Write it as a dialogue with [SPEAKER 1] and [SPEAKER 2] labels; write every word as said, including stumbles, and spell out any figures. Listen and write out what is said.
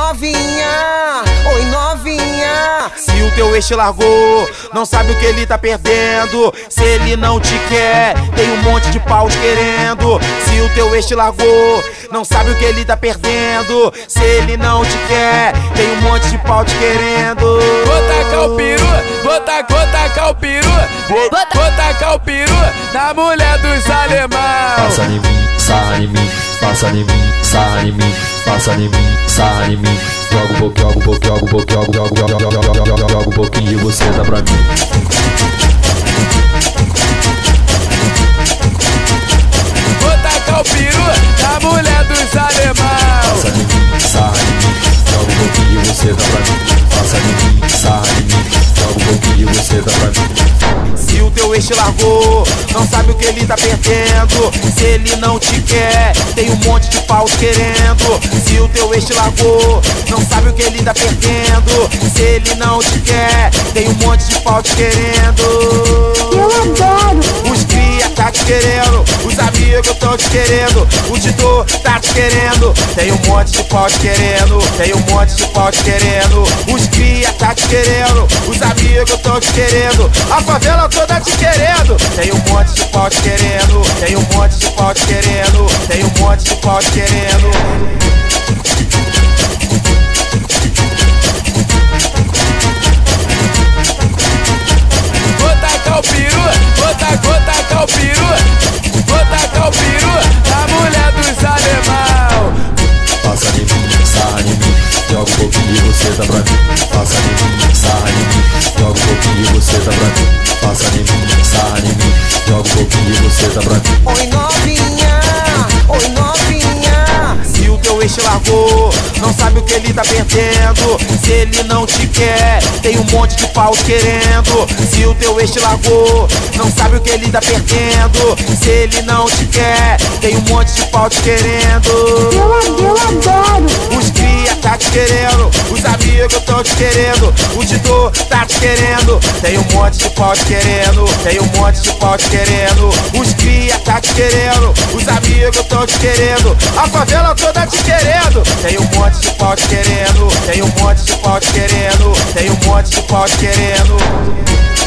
[SPEAKER 1] novinha, oi novinha.
[SPEAKER 2] Se o teu ex te largou, não sabe o que ele tá perdendo. Se ele não te quer, tem um monte de pau te querendo. Se o teu ex te largou, não sabe o que ele tá perdendo. Se ele não te quer, tem um monte de pau te querendo.
[SPEAKER 3] Vou tacar o peru, vou tacar, vou tacar o peru, vou, vou tacar o peru na mulher dos alemão.
[SPEAKER 4] Passa em mim, sarra em mim, passa em mim, sarra em mim, passa em mim, sarra em mim. Joga um pouquinho, joga um pouquinho, joga um pouquinho, joga, joga, joga, joga, joga, joga, joga um pouquinho e você dá pra mim.
[SPEAKER 3] Vou tacar o peru na mulher dos alemão.
[SPEAKER 4] Passa em mim, sarra em mim, joga um pouquinho e você dá pra mim. Passa em mim, sarra em mim, joga um pouquinho e você dá pra mim.
[SPEAKER 2] Se o teu ex te largou, não sabe o que ele tá perdendo. Se ele não te quer, tem um monte de pau te querendo. Se o teu ex te largou, não sabe o que ele tá perdendo. Se ele não te quer, tem um monte de pau te querendo.
[SPEAKER 5] Eu adoro.
[SPEAKER 2] Os cria tá te querendo, os amigos tão te querendo, o Tito tá te querendo. Tem um monte de pau te querendo, tem um monte de pau te querendo. Os cria tá te querendo, os amigos tão te querendo, a favela toda te querendo. Tem um monte de pau te querendo, tem um monte de pau te querendo, tem um monte de pau te querendo.
[SPEAKER 3] Vou tacar o peru, vou tacar, vou tacar o peru, vou tacar o peru na mulher dos alemão.
[SPEAKER 4] Passa em mim, sarra em mim, joga um pouquinho e você dá pra mim. Passa em mim, sarra em mim, joga um pouquinho e você dá pra mim. Passa em mim, sarra em mim, joga um pouquinho e você dá pra mim.
[SPEAKER 1] Oi novinha, oi novinha.
[SPEAKER 2] Se o teu ex te largou, não sabe o que ele tá perdendo. Se ele não te quer, tem um monte de pau te querendo. Se o teu ex te largou, não sabe o que ele tá perdendo. Se ele não te quer, tem um monte de pau te querendo.
[SPEAKER 5] Eu, eu adoro.
[SPEAKER 2] Os cria tá te querendo, os amigos tão te querendo, o Tito tá te querendo. Tem um monte de pau te querendo, tem um monte de pau te querendo. Os cria tá te querendo, os amigos tão te querendo, a favela toda te querendo. Tem um monte de pau te querendo, tem um monte de pau te querendo, tem um monte de pau te querendo.